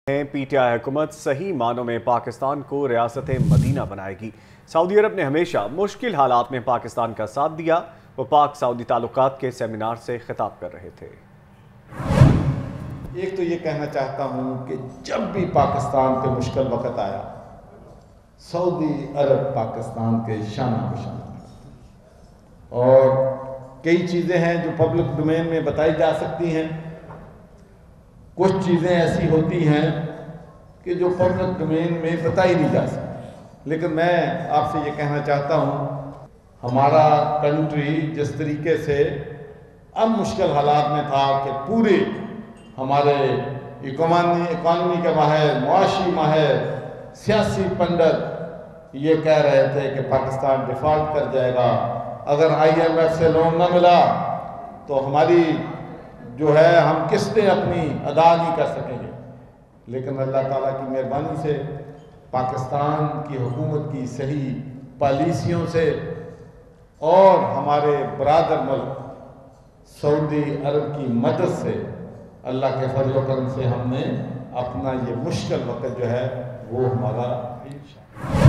P T I حکومت صحیح معنوں میں پاکستان کو ریاست مدینہ بنائے گی۔ سعودی عرب نے ہمیشہ مشکل حالات میں پاکستان کا ساتھ دیا۔ وہ پاک سعودی تعلقات کے سیمینار سے خطاب کر رہے تھے۔ ایک تو یہ کہنا چاہتا ہوں کہ جب بھی پاکستان پہ مشکل وقت آیا، سعودی عرب پاکستان کے شانہ بشانہ، اور کئی چیزیں ہیں جو پبلک ڈومین میں بتائی جا سکتی ہیں، کچھ چیزیں ایسی ہوتی ہیں کہ جو پبلک ڈومین میں بتائی نہیں جا سکتی، لیکن میں آپ سے یہ کہنا چاہتا ہوں ہمارا کنٹری جس طریقے سے اب مشکل حالات میں تھا کہ پورے ہمارے اکانومی کے ماہر، معاشی ماہر، سیاسی پنڈت یہ کہہ رہے تھے کہ پاکستان ڈیفالٹ کر جائے گا، اگر آئی ایم ایف سے لون نہ ملا تو ہماری جو ہے ہم قسطیں اپنی ادا نہیں کر سکیں گے، لیکن اللہ تعالیٰ کی مہربانی سے پاکستان کی حکومت کی صحیح پالیسیوں سے اور ہمارے برادر ملک سعودی عرب کی مدد سے، اللہ کے فضل و کرم سے ہم نے اپنا یہ مشکل وقت جو ہے وہ ہمارا